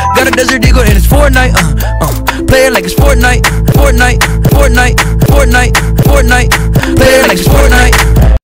Got a desert eagle and it's Fortnite. Play it like it's Fortnite. Fortnite, Fortnite, Fortnite, Fortnite. Play it like it's Fortnite.